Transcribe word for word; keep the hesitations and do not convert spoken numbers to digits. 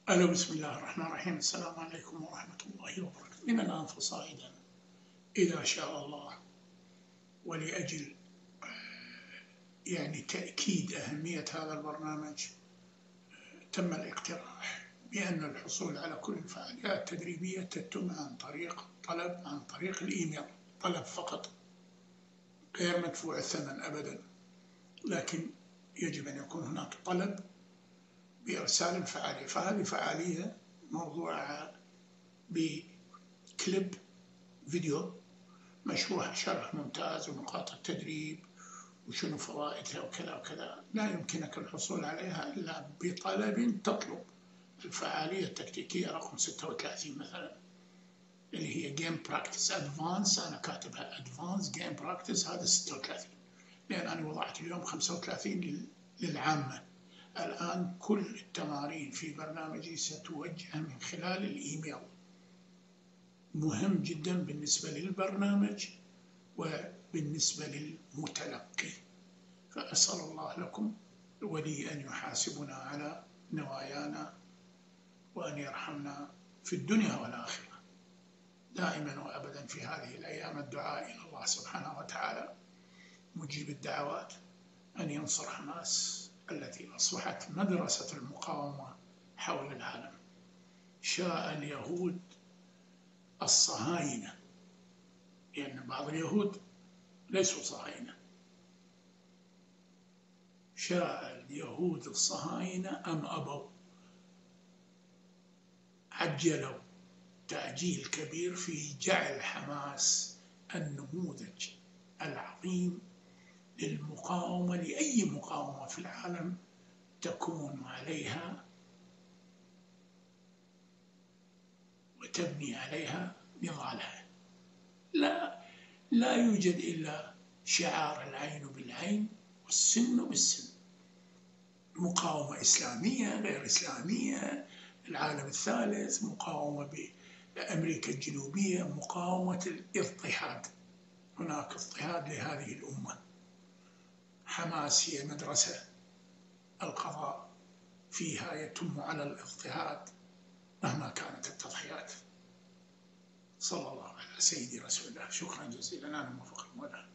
ألو، بسم الله الرحمن الرحيم. السلام عليكم ورحمة الله وبركاته. من الآن فصاعدا إذا شاء الله، ولأجل يعني تأكيد أهمية هذا البرنامج، تم الاقتراح بأن الحصول على كل الفعاليات التدريبية تتم عن طريق طلب عن طريق الإيميل، طلب فقط غير مدفوع الثمن أبدا، لكن يجب أن يكون هناك طلب بإرسال الفعالية. فهذه فعالية موضوعها بكليب فيديو مشروح شرح ممتاز ونقاط التدريب وشنو فوائدها وكذا وكذا. لا يمكنك الحصول عليها إلا بطلب تطلب الفعالية التكتيكية رقم ستة وثلاثين مثلا، اللي هي جيم براكتس ادفانس. أنا كاتبها ادفانس جيم براكتس، هذا ستة وثلاثين، لأن أنا وضعت اليوم خمسة وثلاثين للعامة. الآن كل التمارين في برنامجي ستوجه من خلال الإيميل، مهم جدا بالنسبة للبرنامج وبالنسبة للمتلقي. فأسأل الله لكم ولي أن يحاسبنا على نوايانا وأن يرحمنا في الدنيا والآخرة. دائما وأبدا في هذه الأيام الدعاء إلى الله سبحانه وتعالى مجيب الدعوات أن ينصر حماس التي أصبحت مدرسة المقاومة حول العالم. شاء اليهود الصهاينة، لأن يعني بعض اليهود ليسوا صهاينة، شاء اليهود الصهاينة أم أبوا، عجلوا تعجيل كبير في جعل حماس النموذج العظيم للمقاومة، لأي مقاومة في العالم تكون عليها وتبني عليها نضالها. لا لا يوجد إلا شعار العين بالعين والسن بالسن. مقاومة إسلامية غير إسلامية، العالم الثالث، مقاومة بأمريكا الجنوبية، مقاومة الاضطهاد. هناك اضطهاد لهذه الأمة. حماس هي مدرسة القضاء فيها يتم على الاضطهاد مهما كانت التضحيات. صلى الله على سيدي رسول الله. شكرا جزيلا. أنا موفق المولى.